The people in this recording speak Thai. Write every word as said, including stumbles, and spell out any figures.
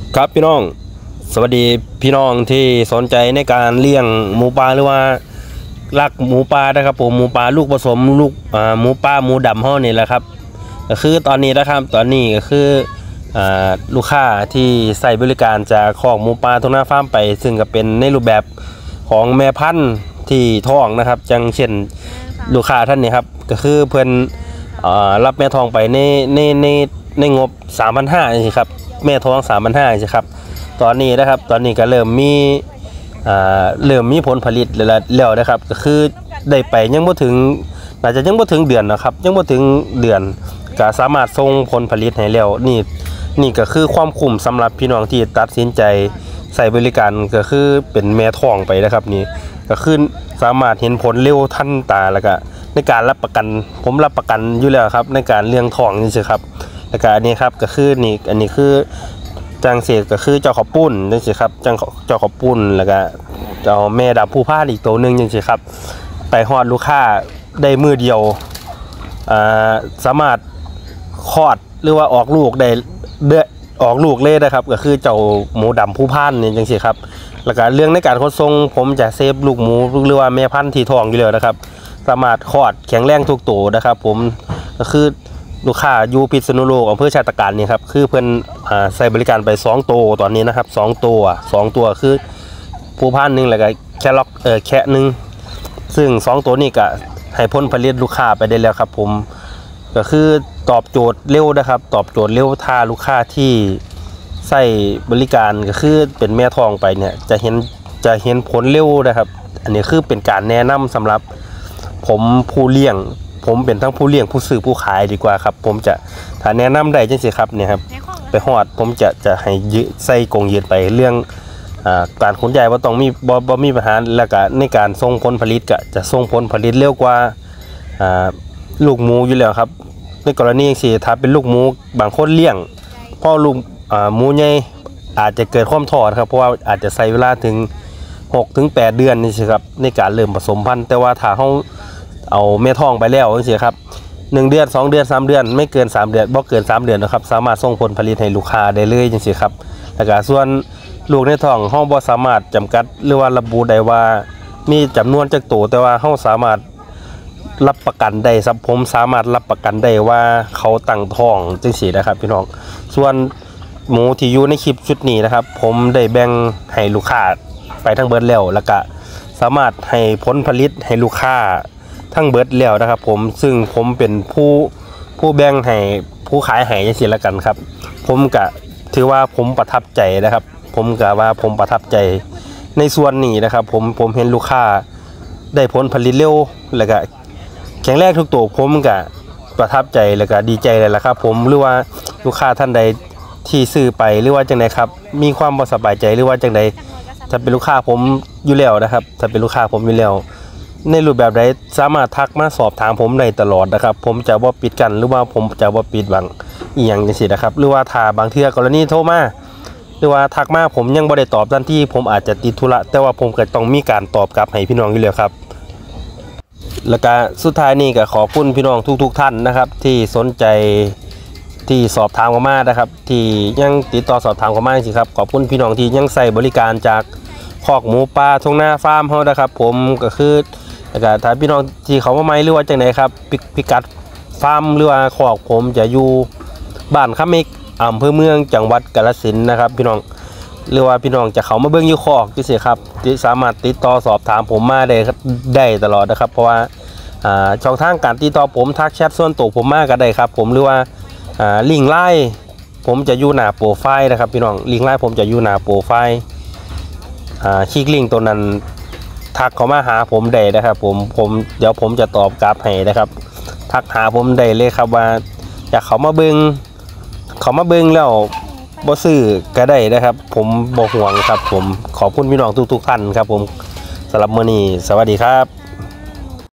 ครับพี่น้องสวัสดีพี่น้องที่สนใจในการเลี้ยงหมูปลาหรือว่ารักหมูปลานะครับผมหมูปลาลูกผสมลูกอ่าหมูปลาหมูดำห้อนี่แหละครับก็คือตอนนี้นะครับตอนนี้ก็คืออ่าลูกค้าที่ใส่บริการจากคอกหมูปลาทุ่งนาฟาร์มไปซึ่งก็เป็นในรูปแบบของแม่พันธุ์ที่ท้องนะครับจังเช่นลูกค้าท่านนี้ครับก็คือเพื่อนรับแม่ทองไปในในในในงบ สามพันห้าร้อย นี่ครับแม่ท้อง สามพันห้าร้อย ใช่ครับตอนนี้นะครับตอนนี้ก็เริ่มมีอ่าเริ่มมีผลผลิตแล้วนะครับก็คือได้ไปยังบ่ถึงอาจจะยังบ่ถึงเดือนนะครับยังบ่ถึงเดือนก็สามารถส่งผลผลิตให้แล้วนี่นี่ก็คือความคุ้มสำหรับพี่น้องที่ตัดสินใจใส่บริการก็คือเป็นแม่ท้องไปนะครับนี่ก็คือสามารถเห็นผลเร็วทันตาแล้วก็ในการรับประกันผมรับประกันอยู่แล้วครับในการเลี้ยงท้องนี่สิครับแล้วก็อันนี้ครับก็คือนี่อันนี้คือจังเสกก็คือเจ้าขอปุ้นนี่สิครับจังเจ้าขอปุ้นแล้วก็เจ้าแม่ดำผู้พาดอีกตัวหนึ่งนี่สิครับไปฮอดลูกค้าได้มือเดียวอ่าสามารถคลอดหรือว่าออกลูกได้เดือออกลูกเลยนะครับก็คือเจ้าหมูดำผู้พานนี่จังสิครับแล้วก็เรื่องในการขนส่งผมจะเซฟลูกหมูหรือว่าแม่พันธุ์ที่ท้องอยู่แล้วนะครับสามารถคลอดแข็งแรงทุกตัวนะครับผมก็คือลูกค้าอยู่พิษณุโลกอำเภอชาตการนี่ครับคือเพิ่นใส่บริการไปสองตัวตอนนี้นะครับสองตัวสองตัวคือผู้พันหนึ่งแล้วก็แค่ล็อกเออแค่หนึ่งซึ่งสองตัวนี้ก็ให้ผลผลิตลูกค้าไปได้แล้วครับผมก็คือตอบโจทย์เร็วนะครับตอบโจทย์เร็วถ้าลูกค้าที่ใส่บริการก็คือเป็นแม่ทองไปเนี่ยจะเห็นจะเห็นผลเร็วนะครับอันนี้คือเป็นการแนะนำสำหรับผมผู้เลี้ยงผมเป็นทั้งผู้เลี้ยงผู้ซื้อผู้ขายดีกว่าครับผมจะถ้าแนะนำได้จังสิครับเนี่ยครับไปฮอดผมจะจะให้ยืดใส่กงยืดไปเรื่องอ่าการขนย้ายว่าต้องมีบ่บ่มีปัญหาแล้วก็ในการส่งผลผลิตก็จะส่งผลผลิตเร็วกว่าอ่าลูกหมูอยู่แล้วครับในกรณีอย่างสี่ถ้าเป็นลูกหมูบางคนเลี้ยงพ่อลูกอ่าหมูใหญ่อาจจะเกิดความท้อครับเพราะว่าอาจจะใช้เวลาถึงหกถึงแปดเดือนนี่สิครับในการเริ่มผสมพันธุ์แต่ว่าถ้าเฮาเอาแม่ท้องไปแล้วจังซี่ครับหนึ่งเดือนสองเดือนสามเดือนไม่เกินสามเดือนบ่เกินสามเดือนนะครับสามารถส่งผลผลิตให้ลูกค้าได้เลยจังซี่ครับแล้วก็ส่วนลูกในท้องเฮาบ่สามารถจำกัดหรือว่าระบุได้ว่ามีจำนวนจักตัวแต่ว่าเฮาสามารถรับประกันได้ครับผมสามารถรับประกันได้ว่าเขาตั้งท้องจังซี่นะครับพี่น้องส่วนหมูที่อยู่ในคลิปชุดนี้นะครับผมได้แบ่งให้ลูกค้าไปทั้งเบิดแล้วแล้วก็สามารถให้ผลผลิตให้ลูกค้าทั้งเบิดแล้วนะครับผมซึ่งผมเป็นผู้ผู้แบ่งให้ผู้ขายให้จังซี่ละกันครับผมก็ถือว่าผมประทับใจนะครับผมก็ว่าผมประทับใจในส่วนนี้นะครับผมผมเห็นลูกค้าได้ผลผลิตเร็วแล้วก็แข็งแรงทุกตัวผมก็ประทับใจแล้วก็ดีใจเลยละครับผมหรือว่าลูกค้าท่านใดที่ซื้อไปหรือว่าจังไดครับมีความบ่สบายใจหรือว่าจังไดถ้าเป็นลูกค้าผมอยู่แล้วนะครับถ้าเป็นลูกค้าผมอยู่แล้วในรูปแบบใดสามารถทักมาสอบถามผมได้ตลอดนะครับผมจะบ่ปิดกันหรือว่าผมจะบ่ปิดบังอีหยังจังซี่นะครับหรือว่าถ้าบางเทื่อกรณีโทรมาหรือว่าทักมาผมยังบ่ได้ตอบทันทีผมอาจจะติดธุระแต่ว่าผมก็ต้องมีการตอบกลับให้พี่น้องอยู่แล้วครับแล้วก็สุดท้ายนี้ก็ขอบคุณพี่น้องทุกๆท่านนะครับที่สนใจที่สอบถามเข้ามานะครับที่ยังติดต่อสอบถามเข้ามาสิครับขอบคุณพี่น้องที่ยังใส่บริการจากคอกหมูปลาทุ่งนาฟาร์มเฮานะครับผมก็คือแล้วก็ถ้าพี่น้องที่เขามาใหม่หรือว่าจังไดครับพิกัดฟาร์มหรือว่าคอกผมจะอยู่บ้านคำเมกอำเภอเมืองจังหวัดกาฬสินธุ์นะครับพี่น้องหรือว่าพี่น้องจะเขามาเบิ่งอยู่คอกจังซี่ครับสามารถติดต่อสอบถามผมมาได้ได้ตลอดนะครับเพราะว่าอ่าช่องทางการติดต่อผมทักแชทส่วนตัวผมมาก็ได้ครับผมหรือว่าอ่าลิงก์ไลน์ผมจะอยู่หน้าโปรไฟล์นะครับพี่น้องลิงก์ไลน์ผมจะอยู่หน้าโปรไฟล์อ่าคลิกลิงก์ตัวนั้นทักเข้ามาหาผมได้นะครับผมผมเดี๋ยวผมจะตอบกลับให้นะครับทักหาผมได้เลยครับว่าอยากเขามาเบิ่งเขามาเบิ่งแล้วบ่ซื้อก็ได้นะครับผมบ่ห่วงครับผมขอบคุณพี่น้องทุกๆท่านครับผมสำหรับมื้อนี้สวัสดีครับ